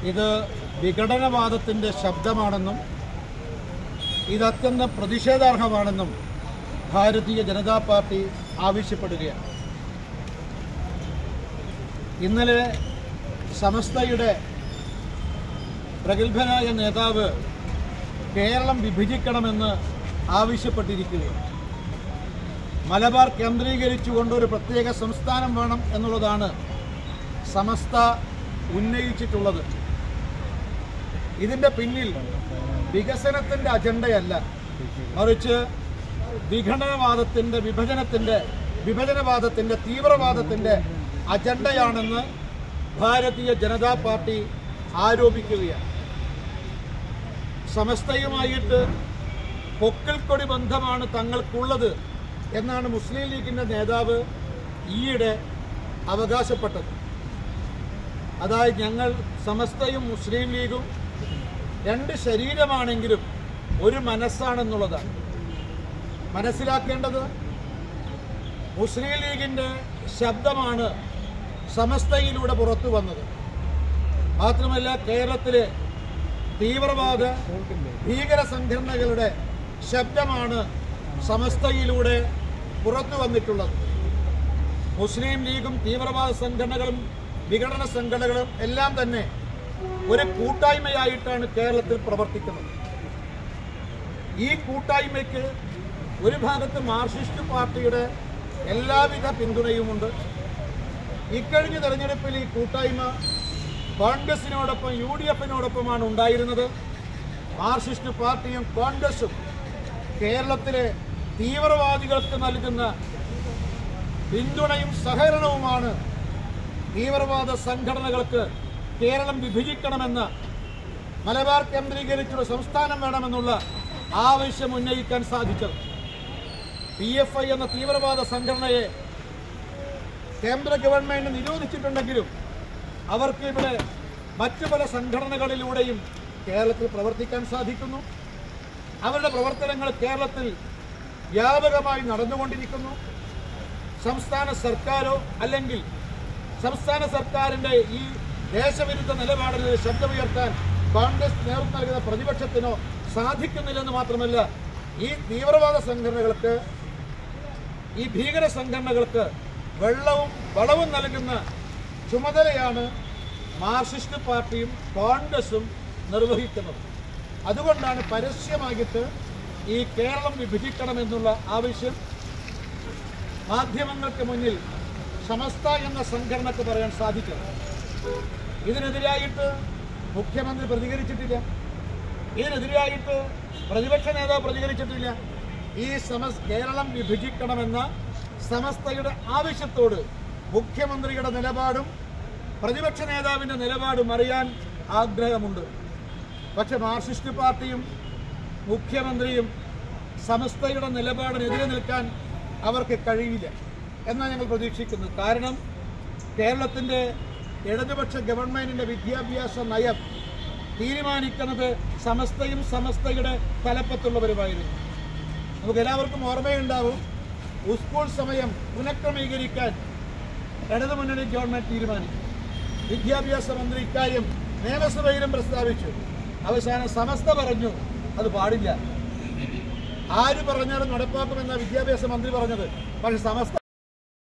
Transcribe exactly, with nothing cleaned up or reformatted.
ഇത് വിഘടനവാദത്തിൻ്റെ ശബ്ദമാണെന്നും ഇത് അത്യന്തം പ്രതിഷേധാർഹമാണെന്നും ഭാരതീയ ജനതാ പാർട്ടി ആവശ്യപ്പെടുകയാണ്. ഇന്നലെ സമസ്തയുടെ പ്രഗത്ഭനായ നേതാവ് കേരളം വിഭജിക്കണമെന്ന് ആവശ്യപ്പെട്ടിരിക്കുകയാണ്. മലബാർ കേന്ദ്രീകരിച്ചുകൊണ്ടൊരു പ്രത്യേക സംസ്ഥാനം വേണം എന്നുള്ളതാണ് സമസ്ത ഉന്നയിച്ചിട്ടുള്ളത്. ഇതിൻ്റെ പിന്നിൽ വികസനത്തിൻ്റെ അജണ്ടയല്ല, മറിച്ച് വിഘടനവാദത്തിൻ്റെ വിഭജനത്തിൻ്റെ വിഭജനവാദത്തിൻ്റെ തീവ്രവാദത്തിൻ്റെ അജണ്ടയാണെന്ന് ഭാരതീയ ജനതാ പാർട്ടി ആരോപിക്കുകയാണ്. സമസ്തയുമായിട്ട് പൊക്കിൾക്കൊടി ബന്ധമാണ് തങ്ങൾക്കുള്ളത് എന്നാണ് മുസ്ലിം ലീഗിൻ്റെ നേതാവ് ഈയിടെ അവകാശപ്പെട്ടത്. അതായത് ഞങ്ങൾ സമസ്തയും മുസ്ലിം ലീഗും രണ്ട് ശരീരമാണെങ്കിലും ഒരു മനസ്സാണെന്നുള്ളതാണ്. മനസ്സിലാക്കേണ്ടത് മുസ്ലിം ലീഗിൻ്റെ ശബ്ദമാണ് സമസ്തയിലൂടെ പുറത്തു വന്നത്. മാത്രമല്ല കേരളത്തിലെ തീവ്രവാദ ഭീകര സംഘടനകളുടെ ശബ്ദമാണ് സമസ്തയിലൂടെ പുറത്തു വന്നിട്ടുള്ളത്. മുസ്ലിം ലീഗും തീവ്രവാദ സംഘടനകളും വിഘടന സംഘടനകളും എല്ലാം തന്നെ ഒരു കൂട്ടായ്മയായിട്ടാണ് കേരളത്തിൽ പ്രവർത്തിക്കുന്നത്. ഈ കൂട്ടായ്മയ്ക്ക് ഒരു ഭാഗത്ത് മാർക്സിസ്റ്റ് പാർട്ടിയുടെ എല്ലാവിധ പിന്തുണയുമുണ്ട്. ഇക്കഴിഞ്ഞ തെരഞ്ഞെടുപ്പിൽ ഈ കൂട്ടായ്മ കോൺഗ്രസിനോടൊപ്പം യു ഡി എഫിനോടൊപ്പമാണ് ഉണ്ടായിരുന്നത്. മാർക്സിസ്റ്റ് പാർട്ടിയും കോൺഗ്രസും കേരളത്തിലെ തീവ്രവാദികൾക്ക് നൽകുന്ന പിന്തുണയും സഹകരണവുമാണ് തീവ്രവാദ സംഘടനകൾക്ക് കേരളം വിഭജിക്കണമെന്ന്, മലബാർ കേന്ദ്രീകരിച്ചുള്ള സംസ്ഥാനം വേണമെന്നുള്ള ആവശ്യം ഉന്നയിക്കാൻ സാധിച്ചത്. പി എഫ് ഐ എന്ന തീവ്രവാദ സംഘടനയെ കേന്ദ്ര ഗവൺമെന്റ് നിരോധിച്ചിട്ടുണ്ടെങ്കിലും അവർക്ക് ഇവിടെ മറ്റു പല സംഘടനകളിലൂടെയും കേരളത്തിൽ പ്രവർത്തിക്കാൻ സാധിക്കുന്നു. അവരുടെ പ്രവർത്തനങ്ങൾ കേരളത്തിൽ വ്യാപകമായി നടന്നുകൊണ്ടിരിക്കുന്നു. സംസ്ഥാന സർക്കാരോ അല്ലെങ്കിൽ സംസ്ഥാന സർക്കാരിൻ്റെ ഈ ദേശവിരുദ്ധ നിലപാടിൽ ശബ്ദമുയർത്താൻ കോൺഗ്രസ് നേതൃത്വം നൽകുന്ന പ്രതിപക്ഷത്തിനോ സാധിക്കുന്നില്ലെന്ന് മാത്രമല്ല, ഈ തീവ്രവാദ സംഘടനകൾക്ക്, ഈ ഭീകര സംഘടനകൾക്ക് വെള്ളവും വളവും നൽകുന്ന ചുമതലയാണ് മാർക്സിസ്റ്റ് പാർട്ടിയും കോൺഗ്രസും നിർവഹിക്കുന്നത്. അതുകൊണ്ടാണ് പരസ്യമായിട്ട് ഈ കേരളം വിഭജിക്കണമെന്നുള്ള ആവശ്യം മാധ്യമങ്ങൾക്ക് മുന്നിൽ സമസ്ത എന്ന സംഘടനക്ക് പറയാൻ സാധിക്കും. ഇതിനെതിരായിട്ട് മുഖ്യമന്ത്രി പ്രതികരിച്ചിട്ടില്ല, ഇതിനെതിരായിട്ട് പ്രതിപക്ഷ നേതാവ് പ്രതികരിച്ചിട്ടില്ല. ഈ സമസ് കേരളം വിഭജിക്കണമെന്ന സമസ്തയുടെ ആവശ്യത്തോട് മുഖ്യമന്ത്രിയുടെ നിലപാടും പ്രതിപക്ഷ നേതാവിൻ്റെ നിലപാടും അറിയാൻ ആഗ്രഹമുണ്ട്. പക്ഷെ മാർക്സിസ്റ്റ് പാർട്ടിയും മുഖ്യമന്ത്രിയും സമസ്തയുടെ നിലപാടിനെതിരെ നിൽക്കാൻ അവർക്ക് കഴിയില്ല എന്നാണ് ഞങ്ങൾ പ്രതീക്ഷിക്കുന്നത്. കാരണം കേരളത്തിൻ്റെ ഇടതുപക്ഷ ഗവൺമെൻറ്റിൻ്റെ വിദ്യാഭ്യാസ നയം തീരുമാനിക്കുന്നത് സമസ്തയും സമസ്തയുടെ തലപ്പത്തുള്ളവരുമായിരുന്നു. നമുക്ക് എല്ലാവർക്കും ഓർമ്മയുണ്ടാവും, സ്കൂൾ സമയം പുനഃക്രമീകരിക്കാൻ ഇടതുമുന്നണി ഗവൺമെൻറ് തീരുമാനിച്ചു. വിദ്യാഭ്യാസ മന്ത്രി ഇക്കാര്യം നിയമസഭയിലും പ്രസ്താവിച്ചു. അവസാനം സമസ്ത പറഞ്ഞു അത് പാടില്ല. ആര് പറഞ്ഞാലും നടപ്പാക്കുമെന്ന വിദ്യാഭ്യാസ മന്ത്രി പറഞ്ഞത്. പക്ഷെ സമസ്ത